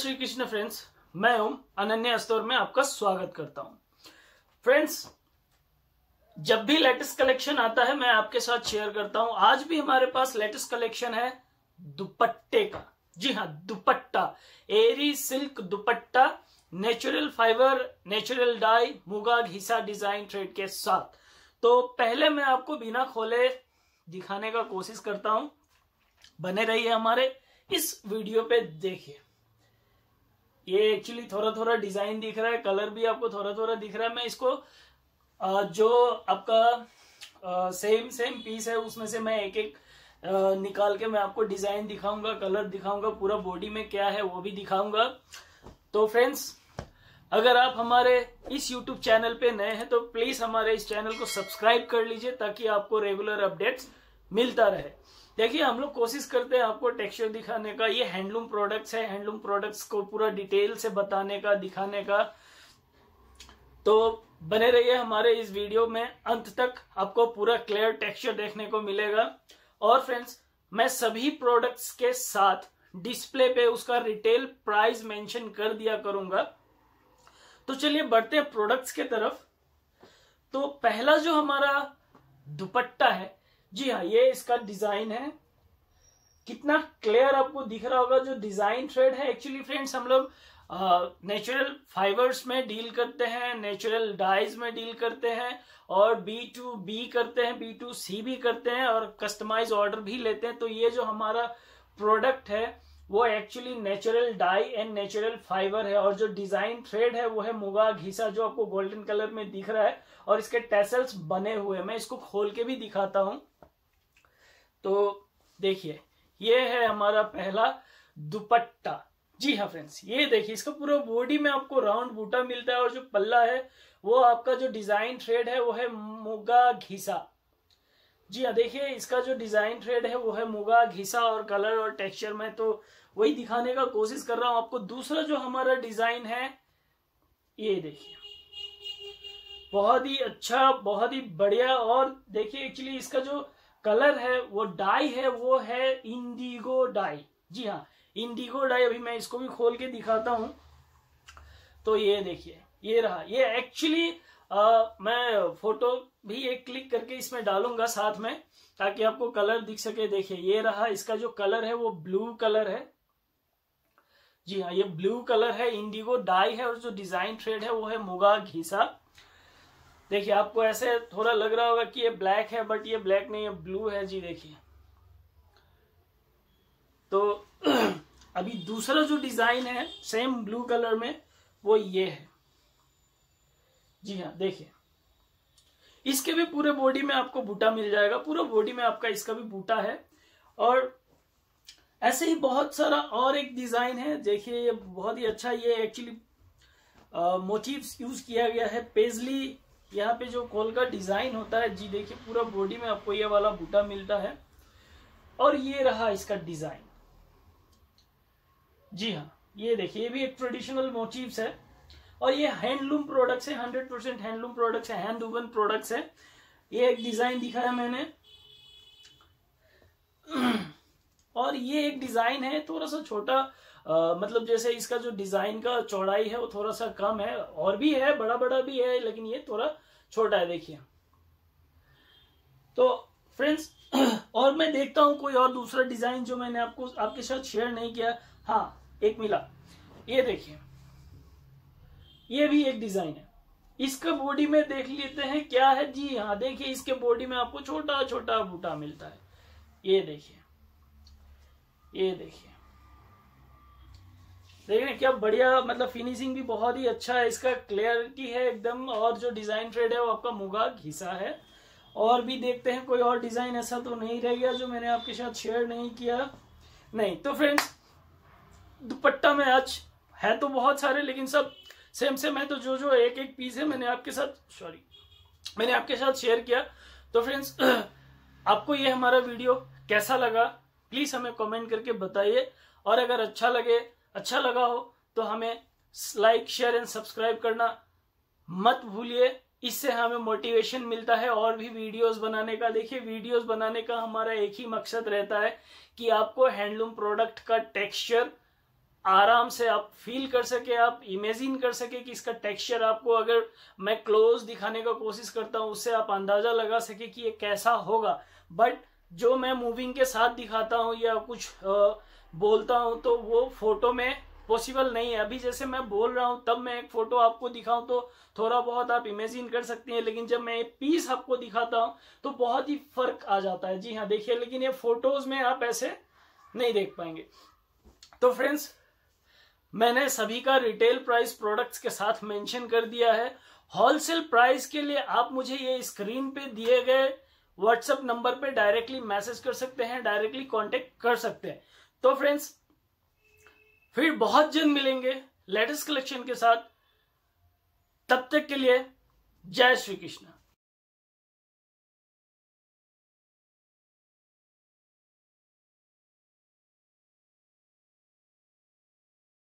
Shri Krishna friends, मैं ओम Ananya store में आपका स्वागत करता हूं। फ्रेंड्स, जब भी लेटेस्ट कलेक्शन आता है मैं आपके साथ शेयर करता हूं। आज भी हमारे पास लेटेस्ट कलेक्शन है दुपट्टे का। जी हाँ, दुपट्टा, एरी सिल्क दुपट्टा, natural fibre, natural dye, Muga घिसा डिजाइन थ्रेड के साथ। तो पहले मैं आपको बिना खोले दिखाने का कोशिश करता हूं। बने रहिए हमारे इस वीडियो पे। देखिए, ये एक्चुअली थोड़ा थोड़ा डिजाइन दिख रहा है, कलर भी आपको थोड़ा थोड़ा दिख रहा है। मैं इसको जो आपका सेम पीस है उसमें से मैं एक एक निकाल के मैं आपको डिजाइन दिखाऊंगा, कलर दिखाऊंगा, पूरा बॉडी में क्या है वो भी दिखाऊंगा। तो फ्रेंड्स, अगर आप हमारे इस YouTube चैनल पे नए हैं तो प्लीज हमारे इस चैनल को सब्सक्राइब कर लीजिए ताकि आपको रेगुलर अपडेट्स मिलता रहे। देखिए, हम लोग कोशिश करते हैं आपको टेक्सचर दिखाने का। ये हैंडलूम प्रोडक्ट्स है, हैंडलूम प्रोडक्ट्स को पूरा डिटेल से बताने का, दिखाने का। तो बने रहिए हमारे इस वीडियो में, अंत तक आपको पूरा क्लियर टेक्सचर देखने को मिलेगा। और फ्रेंड्स, मैं सभी प्रोडक्ट्स के साथ डिस्प्ले पे उसका रिटेल प्राइस मेंशन कर दिया करूंगा। तो चलिए बढ़ते हैं प्रोडक्ट्स के तरफ। तो पहला जो हमारा दुपट्टा है, जी हाँ, ये इसका डिजाइन है। कितना क्लियर आपको दिख रहा होगा जो डिजाइन थ्रेड है। एक्चुअली फ्रेंड्स, हम लोग नेचुरल फाइबर्स में डील करते हैं, नेचुरल डाइज में डील करते हैं, और B2B करते हैं, B2C भी करते हैं, और कस्टमाइज ऑर्डर भी लेते हैं। तो ये जो हमारा प्रोडक्ट है वो actually natural dye and natural fibre है, और जो डिजाइन थ्रेड है वो है मुगा घिसा, जो आपको गोल्डन कलर में दिख रहा है, और इसके टैसल्स बने हुए। मैं इसको खोल के भी दिखाता हूं। तो देखिए, ये है हमारा पहला दुपट्टा। जी हाँ फ्रेंड्स, ये देखिए, इसका पूरा बॉडी में आपको राउंड बूटा मिलता है, और जो पल्ला है वो आपका जो डिजाइन थ्रेड है वो है मुगा घिसा। जी हाँ, देखिए, इसका जो डिजाइन थ्रेड है वो है मुगा घिसा, और कलर और टेक्सचर में तो वही दिखाने का कोशिश कर रहा हूं आपको। दूसरा जो हमारा डिजाइन है, ये देखिए, बहुत ही अच्छा, बहुत ही बढ़िया। और देखिए, एक्चुअली इसका जो कलर है, वो डाई है, वो है इंडिगो डाई। जी हाँ, इंडिगो डाई। अभी मैं इसको भी खोल के दिखाता हूं। तो ये देखिए, ये रहा। ये एक्चुअली मैं फोटो भी एक क्लिक करके इसमें डालूंगा साथ में, ताकि आपको कलर दिख सके। देखिए, ये रहा। इसका जो कलर है वो ब्लू कलर है। जी हाँ, ये ब्लू कलर है, इंडिगो डाई है, और जो डिजाइन थ्रेड है वो है मुगा घिसा। देखिए, आपको ऐसे थोड़ा लग रहा होगा कि ये ब्लैक है, बट ये ब्लैक नहीं है, ब्लू है। जी देखिए। तो अभी दूसरा जो डिजाइन है सेम ब्लू कलर में, वो ये है। जी हाँ, देखिए, इसके भी पूरे बॉडी में आपको बूटा मिल जाएगा। पूरा बॉडी में आपका इसका भी बूटा है। और ऐसे ही बहुत सारा और एक डिजाइन है। देखिए, ये बहुत ही अच्छा, ये एक्चुअली मोटिव्स यूज किया गया है। पेजली यहाँ पे जो कोल का डिजाइन होता है। जी देखिए, पूरा बॉडी में आपको ये वाला बूटा मिलता है। और ये रहा इसका डिजाइन। जी हाँ, ये देखिए, ये भी एक ट्रेडिशनल मोटिव्स है, और ये हैंडलूम प्रोडक्ट्स है, 100% हैंडलूम प्रोडक्ट्स है, हैंड वूवन प्रोडक्ट्स है। ये एक डिजाइन दिखाया मैंने। और ये एक डिजाइन है थोड़ा सा छोटा, मतलब जैसे इसका जो डिजाइन का चौड़ाई है वो थोड़ा सा कम है, और भी है, बड़ा बड़ा भी है, लेकिन ये थोड़ा छोटा है। देखिए, तो फ्रेंड्स, और मैं देखता हूं कोई और दूसरा डिजाइन जो मैंने आपके साथ शेयर नहीं किया। हाँ, एक मिला। ये देखिए, ये भी एक डिजाइन है। इसका बॉडी में देख लेते हैं क्या है। जी हाँ, देखिए, इसके बॉडी में आपको छोटा छोटा बूटा मिलता है। ये देखिए, ये देखिए, देखिए क्या बढ़िया, मतलब फिनिशिंग भी बहुत ही अच्छा है, इसका क्लियरिटी है एकदम। और जो डिजाइन थ्रेड है वो आपका मुगा घिसा है। और भी देखते हैं, कोई और डिजाइन ऐसा तो नहीं रह गया जो मैंने आपके साथ शेयर नहीं किया। नहीं, तो फ्रेंड्स, दुपट्टा में आज है तो बहुत सारे, लेकिन सब सेम है। तो जो एक एक पीस है मैंने आपके साथ शेयर किया। तो फ्रेंड्स, आपको ये हमारा वीडियो कैसा लगा प्लीज हमें कमेंट करके बताइए। और अगर अच्छा लगा हो तो हमें लाइक, शेयर एंड सब्सक्राइब करना मत भूलिए। इससे हमें मोटिवेशन मिलता है और भी वीडियोस बनाने का। देखिए, वीडियोस बनाने का हमारा एक ही मकसद रहता है कि आपको हैंडलूम प्रोडक्ट का टेक्सचर आराम से आप फील कर सके, आप इमेजिन कर सके कि इसका टेक्सचर आपको, अगर मैं क्लोज दिखाने का कोशिश करता हूं उससे आप अंदाजा लगा सके कि ये कैसा होगा। बट जो मैं मूविंग के साथ दिखाता हूं या कुछ बोलता हूं तो वो फोटो में पॉसिबल नहीं है। अभी जैसे मैं बोल रहा हूं तब मैं एक फोटो आपको दिखाऊं तो थोड़ा बहुत आप इमेजिन कर सकते हैं, लेकिन जब मैं एक पीस आपको दिखाता हूं तो बहुत ही फर्क आ जाता है। जी हाँ देखिए, लेकिन ये फोटोज में आप ऐसे नहीं देख पाएंगे। तो फ्रेंड्स, मैंने सभी का रिटेल प्राइस प्रोडक्ट्स के साथ मेंशन कर दिया है। होलसेल प्राइस के लिए आप मुझे ये स्क्रीन पे दिए गए व्हाट्सएप नंबर पे डायरेक्टली मैसेज कर सकते हैं, डायरेक्टली कांटेक्ट कर सकते हैं। तो फ्रेंड्स, फिर बहुत जल्द मिलेंगे लेटेस्ट कलेक्शन के साथ। तब तक के लिए जय श्री कृष्ण।